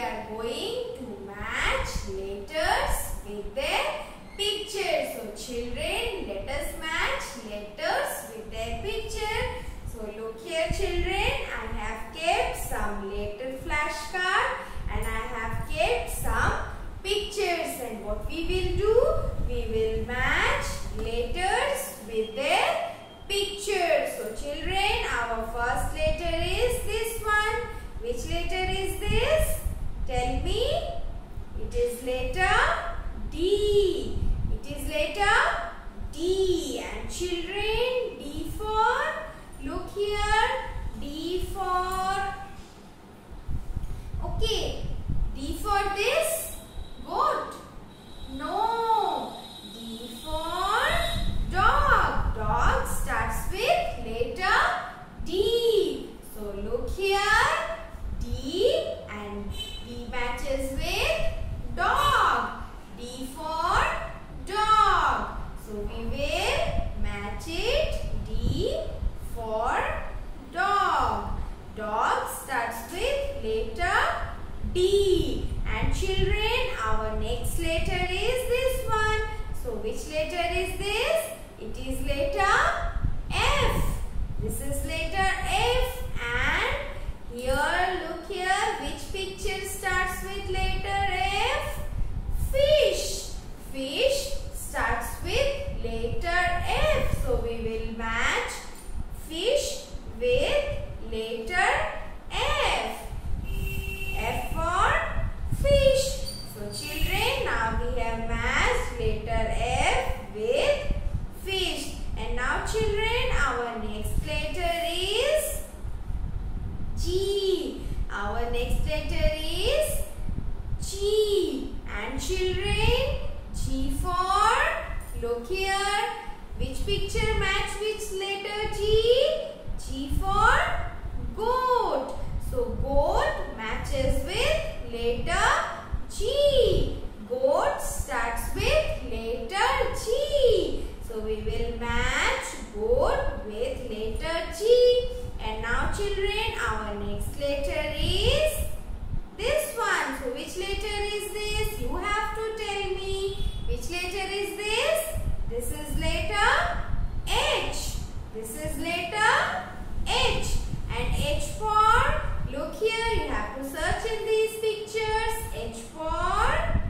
are going to match letters with their pictures. So children, let us match letters with their picture. So look here children, I have kept some letter flashcard and I have kept some pictures, and what we will do, we will match letters with their pictures. So children, our first letter is this one. Which letter is this? Tell me. It is letter D. It is letter D. And children, D for, look here, D for, okay, D for this goat. No. D for dog. Dog starts with letter D. So look here, D and D matches with dog. D for dog. So we will match it. D for dog. Dog starts with letter D. And children, our next letter is this one. So which letter is this? It is letter F. This is letter F, and here, look here, which picture starts with letter F? Fish. Fish starts with letter F. So we will match fish with letter F. F for fish. So children, now we have matched letter F with fish. And now children, our next letter is G. Our next letter is G. And children, G for, look here, which picture match which letter G? G for goat. So goat matches with letter G. Goat starts with letter G. So we will match goat with letter G. And now children, our next letter is this one. So which letter is this? You have to tell me. Which letter is this? This is letter H. This is letter H. And H for, look here, you have to search in these pictures. H for,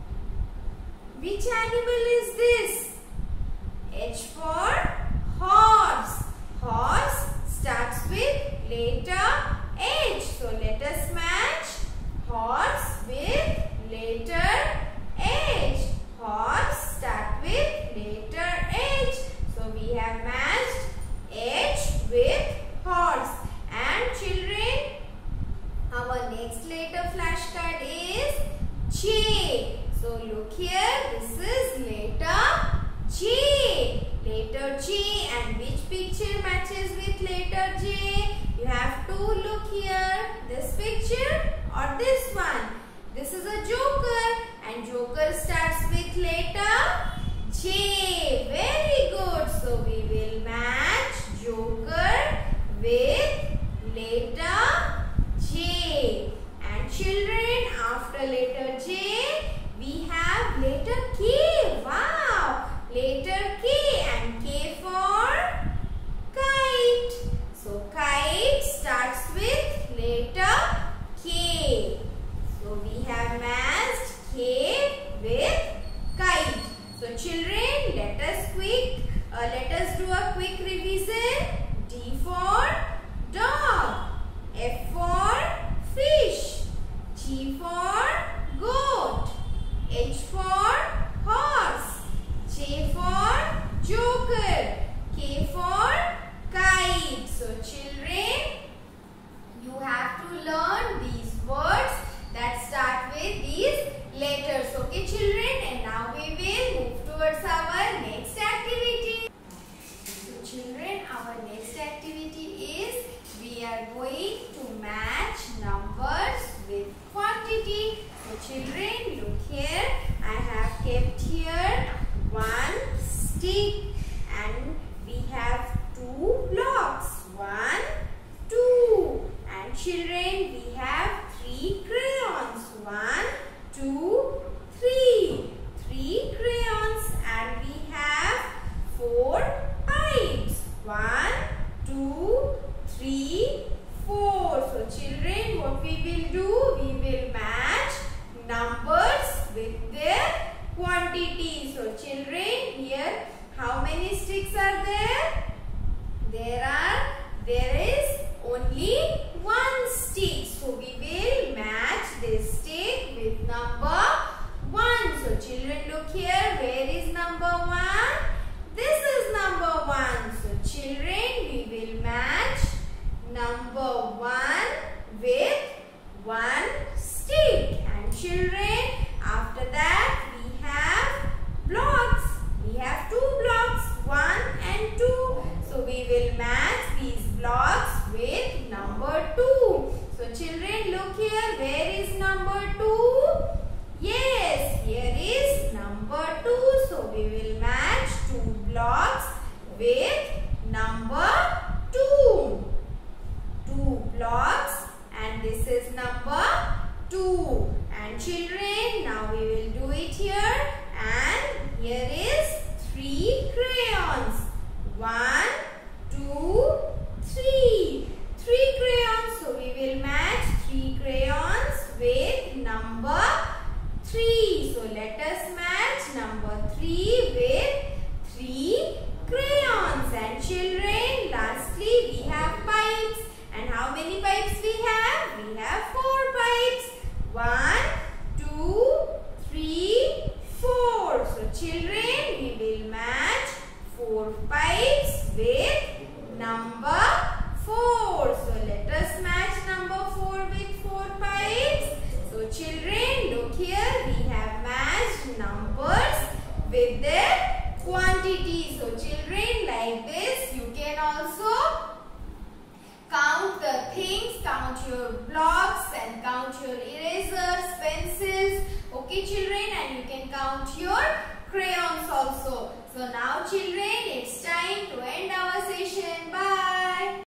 which animal is this? H for horse. Horse starts with letter H. So let us match horse with letter H. Horse start with letter H. So we have matched H with horse. And children, our next letter flashcard is J. So look here, this is letter J. Letter J, and which picture matches with letter J? You have to look here, this picture or this one. This is a joker, and joker starts with letter J. Very good. So we will match joker with letter J. And children, after letter J, we have letter K. Wow! Letter K, and K for kite. So kite starts with letter K. So we have matched K 2, 3. 3 crayons, and we have 4 pipes. 1, 2, 3, 4. So children, what we will do? We will match numbers with their quantity. So children, here how many sticks are there? There is only 1 stick. So we will match this stick with number 1. So children, look here. Where is number 1? This is number 1. So children, we will match number 1 with 1 stick. And children, after that we have blocks. We have 2 blocks, 1 and 2. So we will match these blocks with number 2. So children, look here. Where is number 2? Yes, here is number 2. So we will match 2 blocks with number 2. 2 blocks, and this is number 2. And children, now we will do it here. And here is 3 crayons. 1, 2, 3. 3 crayons. So we will match 3 crayons with number 3. So let us match number 3 with 3 crayons. And children, lastly we have pipes. And how many pipes we have? We have 4 pipes. 1, 2, 3, 4. So children, we will match 4 pipes with number 4. So let us match number 4 with 4 pipes. So children, look here. We have matched numbers with their quantity. So children, like this you can also count the things, count your blocks and count your erasers, pencils. Okay children, and you can count your crayons also. So now children,